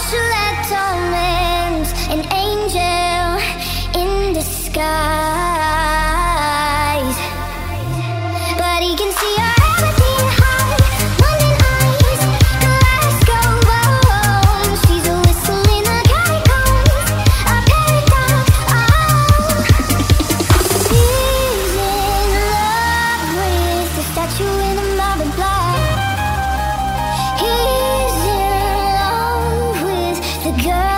should let torment, an angel in disguise. But he can see her everything high, London eyes, Glasgow bones. She's a whistle in the catacombs, a paradox. Oh, he's in love with the statue in the marble block. He's in love with the girl